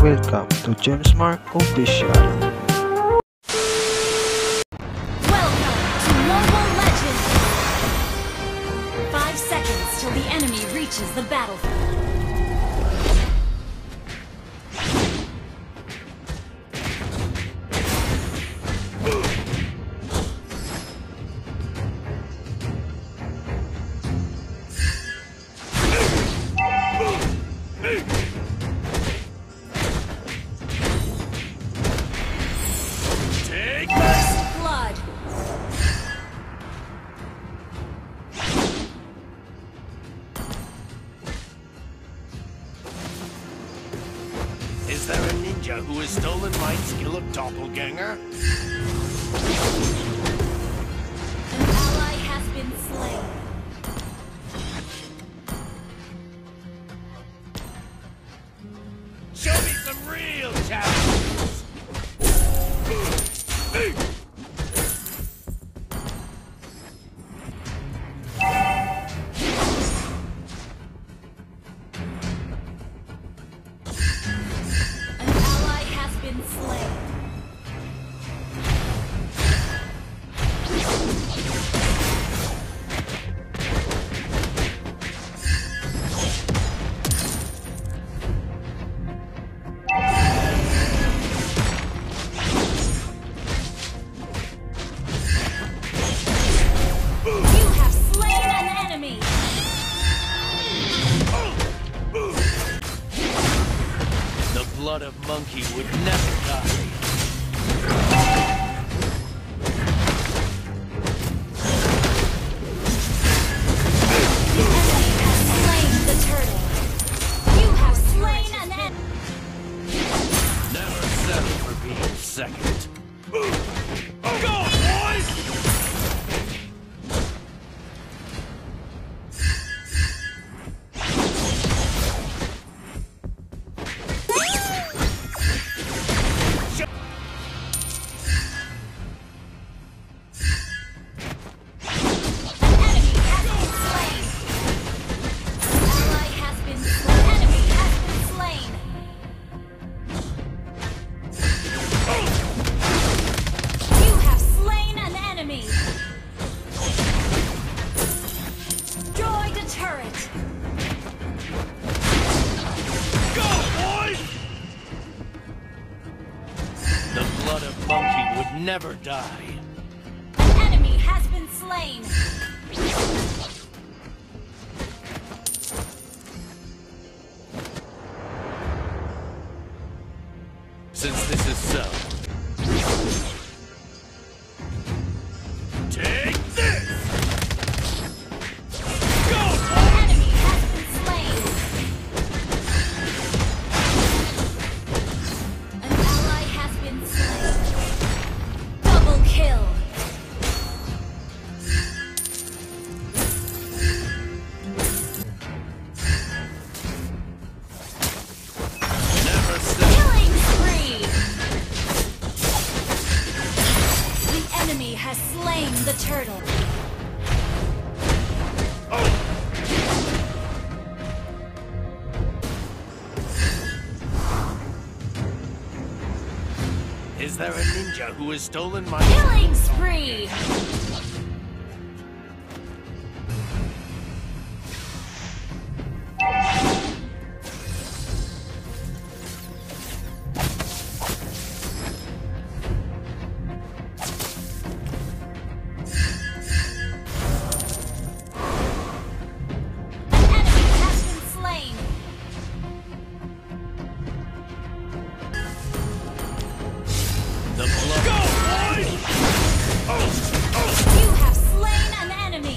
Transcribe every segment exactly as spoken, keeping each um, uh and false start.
welcome to James Mark Official. Welcome to Mobile Legends! Five seconds till the enemy reaches the battlefield. Is there a ninja who has stolen my skill of doppelganger? An ally has been slain. Show me some real challenges! The blood of monkey would never die. The enemy has slain the turtle. You have slain an enemy. Never settle for being second. Go, boys! Monkey would never die. An enemy has been slain. Since this is so, take this! Go! An enemy has been slain. An ally has been slain. Double kill. Never stop. Killing spree. The enemy has slain the turtle. Is there a ninja who has stolen my... Killing spree. The blood... Go, boys! You have slain an enemy.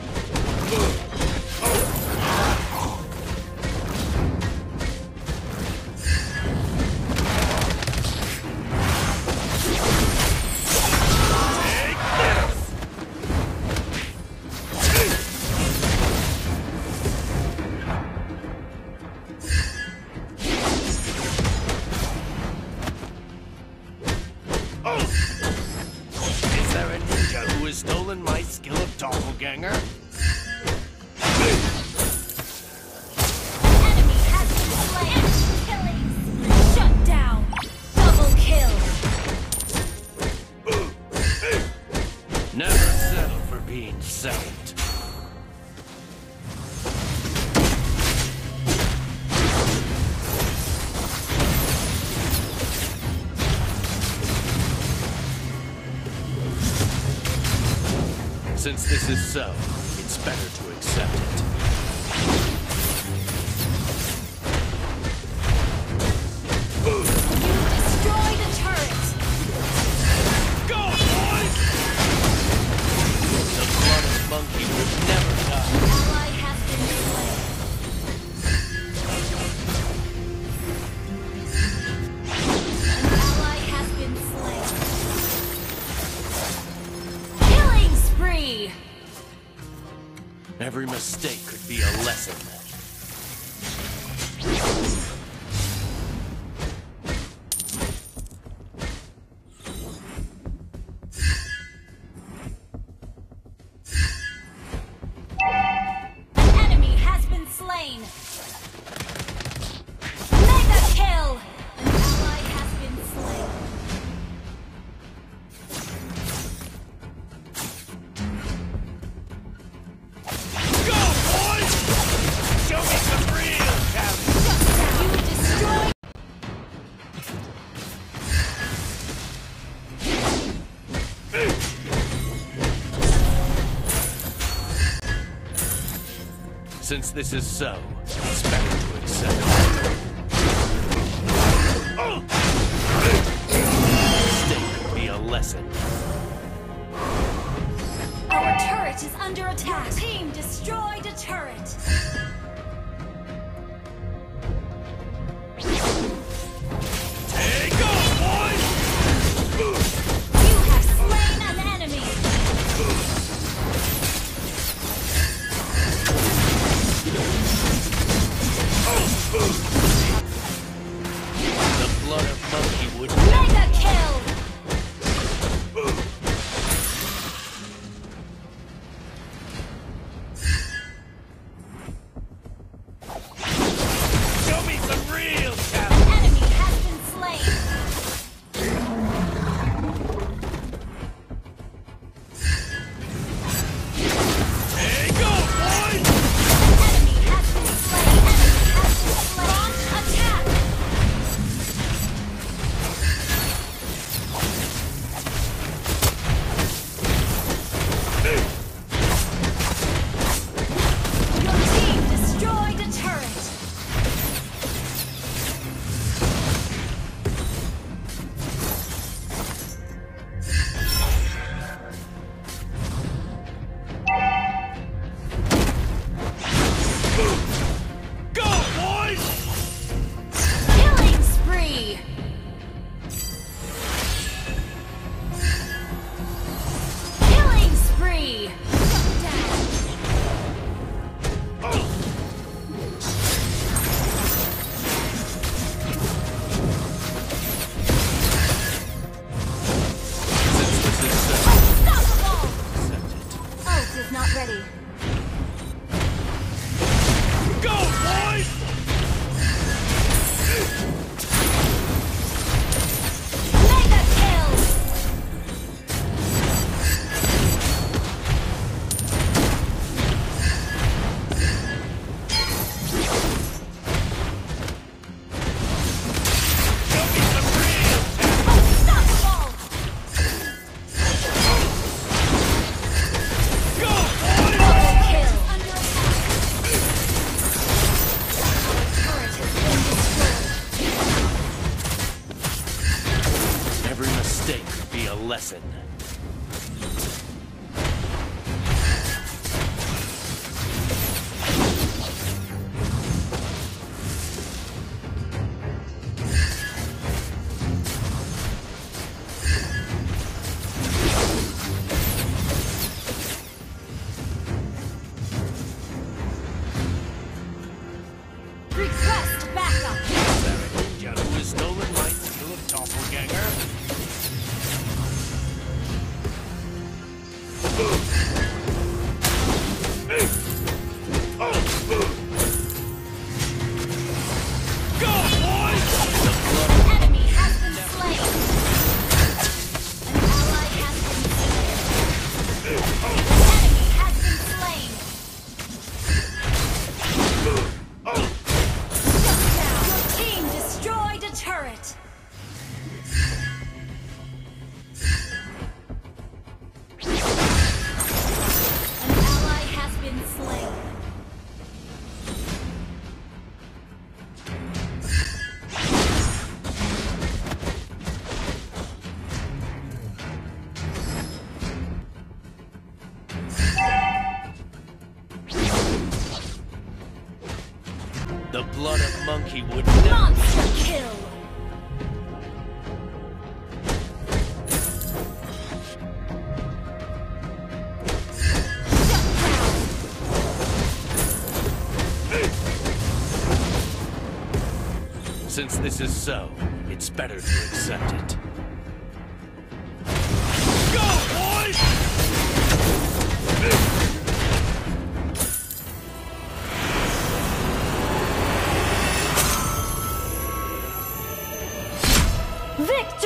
Take this! Is there a ninja who has stolen my skill of doppelganger? Enemy has been slain. Killing. Shut being saved. Since this is so, it's better to accept it. Destroy the turret! Go, boys! The blood of monkey would never die. Ally has been slain. An ally has been slain. Killing spree! Every mistake could be a lesson. An enemy has been slain. Mega kill! An ally has been slain. Go, boys! Show me some real talent! You destroyed. Since this is so, it's better to accept it. Mistake could be a lesson. Our turret is under attack. Your team destroyed a turret. Take off, boys! You have slain an enemy. The blood of monkey would Mega kill! show me some real An talent! enemy has been slain. Take off, boys! Enemy has been slain. Enemy has been slain. Launch attack. Your team destroyed a turret. Go, boys! Killing spree. Killing spree. Shut down. Since this is so, Unstoppable. accept it. Ult is not ready. Go, boys! Mega kill. Show me some real talent! Unstoppable. Go, boys! Double kill. Under attack. Turret has been destroyed. Every mistake could be a lesson. Request backup. Is there a ninja who has stolen my skill of doppelganger? The blood of monkey would never... Monster kill! Since this is so, it's better to accept it. Go, boys! Victory!